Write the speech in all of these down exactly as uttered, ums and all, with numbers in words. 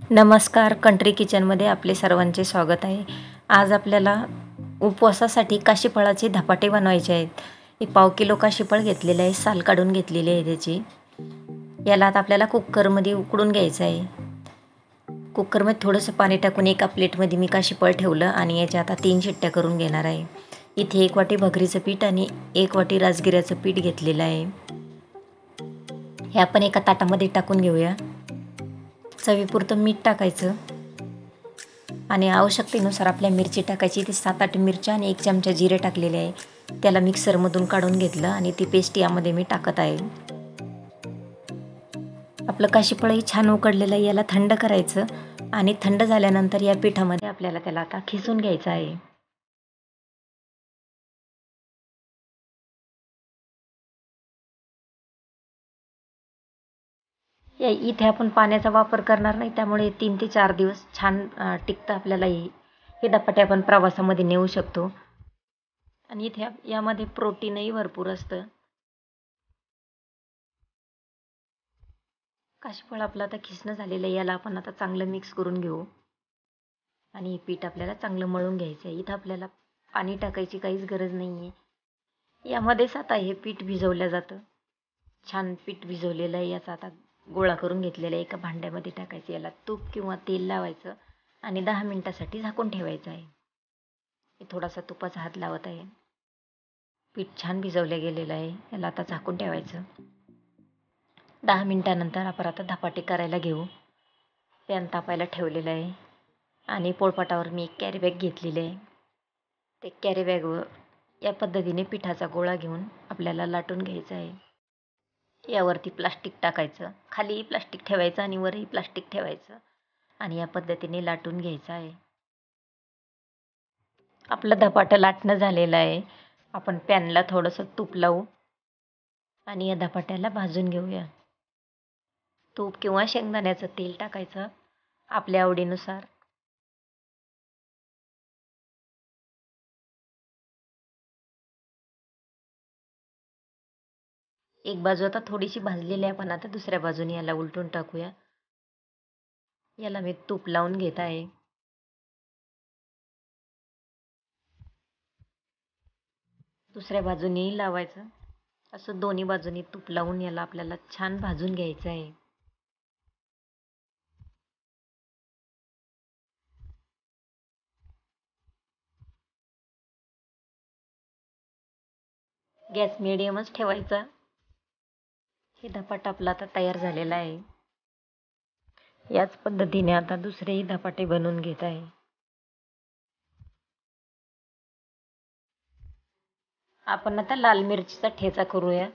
नमस्कार, कंट्री किचनमध्ये आपले सर्वांचे स्वागत आहे। आज आपल्याला उपवासासाठी काशीफळाचे धपाटे बनवायचे आहेत। एक पाव किलो काशीफळ घेतलेले आहे, साल काढून घेतलेली आहे त्याची। याला आता आपल्याला कुकरमध्ये उकडून घ्यायचं आहे। कुकरमध्ये थोडंसं पाणी टाकून एका प्लेटमध्ये मी काशीफळ ठेवलं आणि याच्या आता तीन शिट्ट्या करून घेणार आहे। इथे एक वाटी भाकरीचं पीठ आणि एक वाटी राजगिऱ्याचं पीठ घेतलेलं आहे। हे आपण एका ताटामध्ये टाकून घेऊया। चवीपुरतं मीठ टाकायचं आणि आवश्यकतेनुसार आपल्या मिरची टाकायची। ते सात आठ मिरच्या आणि एक चमचा जिरे टाकलेले आहे। त्याला मिक्सरमधून काढून घेतलं आणि ती पेस्ट यामध्ये मी टाकत आहे। आपलं काशीफळही छान उकडलेलं आहे। याला थंड करायचं आणि थंड झाल्यानंतर या पिठामध्ये आपल्याला त्याला आता खिसून घ्यायचं आहे। या इथे आपण पाण्याचा वापर करणार नाही, त्यामुळे तीन ते चार दिवस छान टिकतं आपल्याला। हे धपाटे आपण प्रवासामध्ये नेऊ शकतो आणि इथे यामध्ये प्रोटीनही भरपूर असतं। काशीफळ आपलं आता खिसणं झालेलं आहे। याला आपण आता चांगलं मिक्स करून घेऊ आणि हे पीठ आपल्याला चांगलं मळून घ्यायचं आहे। इथं आपल्याला पाणी टाकायची काहीच गरज नाही आहे। यामध्येच आता हे पीठ भिजवलं जातं। छान पीठ भिजवलेलं आहे। याचा आता गोळा करून घेतलेला आहे। एका भांड्यामध्ये टाकायचं, याला तूप किंवा तेल लावायचं आणि दहा मिनिटासाठी झाकून ठेवायचं आहे। मी थोडासा तुपाचा हात लावत आहे। पीठ छान भिजवलं गेलेलं आहे। याला आता झाकून ठेवायचं। दहा मिनिटानंतर आपण आता धपाटे करायला घेऊ। पॅन तापायला ठेवलेलं आहे आणि पोळपाटावर मी एक कॅरी बॅग घेतलेली आहे। ते कॅरी बॅगवर या पद्धतीने पिठाचा गोळा घेऊन आपल्याला लाटून घ्यायचा आहे। यावरती प्लास्टिक टाकायचं, खालीही प्लास्टिक ठेवायचं आणि वरही प्लास्टिक ठेवायचं आणि या पद्धतीने लाटून घ्यायचं आहे। आपलं धपाटं लाटणं झालेलं आहे। आपण पॅनला थोडंसं तूप लावू आणि या धपाट्याला भाजून घेऊया। तूप किंवा शेंगदाण्याचं तेल टाकायचं आपल्या आवडीनुसार। एक बाजू आता थोडीशी भाजलेली आहे, पण आता दुसऱ्या बाजूने याला उलटून टाकूया। याला मी तूप लावून घेत आहे। दुसऱ्या बाजूनेही लावायचं। असं दोन्ही बाजूनी तूप लावून याला आपल्याला छान भाजून घ्यायचं आहे। गॅस मिडियमच ठेवायचा। हे धपाटा आपला आता तयार झालेला आहे। याच पद्धतीने आता दुसरेही धपाटे बनवून घेत आहे। आपण आता लाल मिरचीचा ठेचा करूया।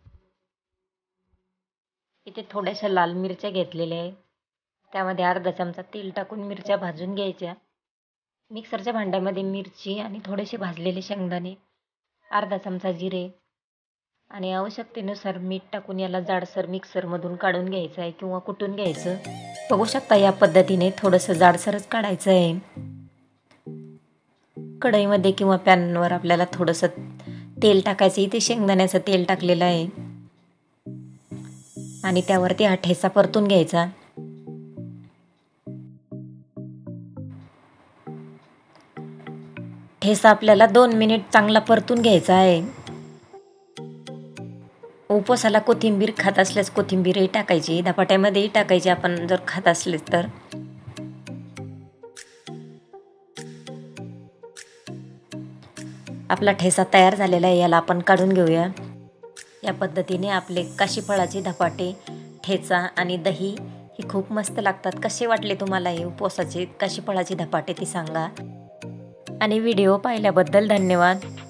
इथे थोड्याशा लाल मिरच्या घेतलेल्या आहे। त्यामध्ये अर्धा चमचा तेल टाकून मिरच्या भाजून घ्यायच्या। मिक्सरच्या भांड्यामध्ये मिरची आणि थोडेसे भाजलेले शेंगदाणे, अर्धा चमचा जिरे आणि आवश्यकतेनुसार मीठ टाकून याला जाडसर मिक्सरमधून काढून घ्यायचं आहे किंवा कुटून घ्यायचं। बघू शकता या पद्धतीने थोडंसं जाडसरच काढायचं आहे। कढईमध्ये किंवा पॅनवर आपल्याला थोडंसं तेल टाकायचं। इथे शेंगदाण्याचं तेल टाकलेलं आहे आणि त्यावरती हा ठेचा परतून घ्यायचा। ठेचा आपल्याला दोन मिनिट चांगला परतून घ्यायचा आहे। उपवासाला कोथिंबीर खात असल्यास कोथिंबीरही टाकायची, धपाट्यामध्येही टाकायची आपण जर खात असले तर। आपला ठेचा तयार झालेला आहे। याला आपण काढून घेऊया। या पद्धतीने आपले काशीफळाचे धपाटे, ठेचा आणि दही हे खूप मस्त लागतात। कसे वाटले तुम्हाला हे उपवासाचे काशीफळाचे धपाटे ते सांगा आणि व्हिडिओ पाहिल्याबद्दल धन्यवाद।